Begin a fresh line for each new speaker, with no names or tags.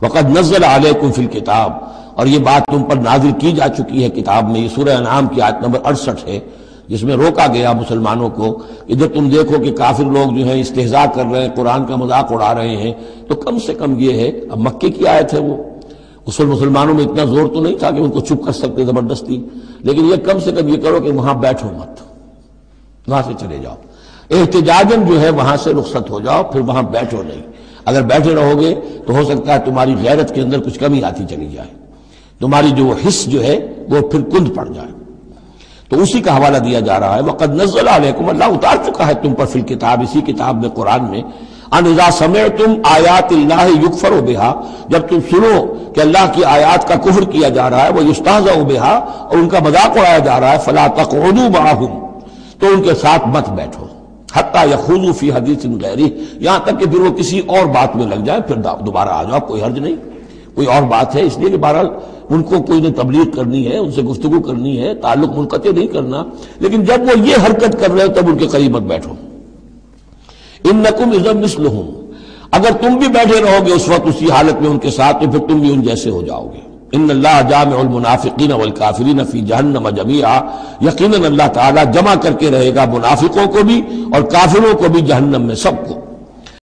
وقد نزل علیکم فی الکتاب، اور یہ بات تم پر نازل کی جا چکی ہے کتاب میں. یہ سورہ انعام کی آیت نمبر 68 ہے، جس میں روکا گیا مسلمانوں کو کہ جب تم دیکھو کہ کافر لوگ جو ہیں استہزاء کر رہے ہیں، قرآن کا مذاق اڑا رہے ہیں، تو کم سے کم یہ ہے، اب مکے کی آیت ہے وہ، اس وقت مسلمانوں میں اتنا زور تو نہیں تھا کہ ان کو چپ کر سکتے زبردستی، لیکن یہ کم سے کم یہ کرو کہ وہاں بیٹھو مت، وہاں سے چلے جاؤ، احتجاجاً جو ہے وہاں سے رخصت ہو جاؤ، پھر وہاں بیٹھو نہیں. اگر بیٹھے رہو گے تو ہو سکتا ہے تمہاری غیرت کے اندر کچھ کمی آتی چلی جائے، تمہاری جو حس جو ہے وہ پھر کند پڑ جائے. تو اسی کا حوالہ دیا جا رہا ہے. وقد نزل علیکم، اللہ اتار چکا ہے تم پر فی الکتاب، اسی کتاب میں قرآن میں، ان اذا سمعتم آیات اللہ یکفر بہا، جب تم سنو کہ اللہ کی آیات کا کفر کیا جا رہا ہے، وہ یستہزأ بہا، اور ان کا مذاق اڑایا جا رہا ہے، فلا تقعدوا معهم، تو ان کے ساتھ مت بیٹھو، حتی یخوضوا فی حدیث غیرہ، یہاں تک کہ پھر وہ کسی اور بات میں لگ جائے، پھر دوبارہ آ جاؤ، کوئی حرج نہیں، کوئی اور بات ہے. اس لیے کہ بہرحال ان کو کوئی نے تبلیغ کرنی ہے، ان سے گفتگو کرنی ہے، تعلق منقطع نہیں کرنا، لیکن جب وہ یہ حرکت کر رہے ہو تب ان کے قریب مت بیٹھو. انکم اذا مثلہم، اگر تم بھی بیٹھے رہو گے اس وقت اسی حالت میں ان کے ساتھ، تو پھر تم بھی ان جیسے ہو جاؤ گے. ان اللہ جامع المنافقین والکافرین فی جہنم جمیعا، یقیناً اللہ تعالیٰ جمع کر کے رہے گا منافقوں کو بھی اور کافروں کو بھی جہنم میں، سب کو.